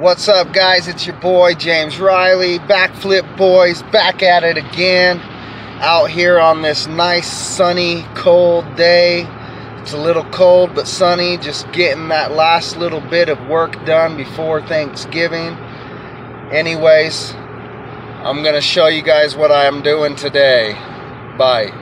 What's up, guys? It's your boy James Riley, Backflip Boys, back at it again. Out here on this nice, sunny, cold day. It's a little cold but sunny, just getting that last little bit of work done before Thanksgiving. Anyways, I'm gonna show you guys what I am doing today. Bye.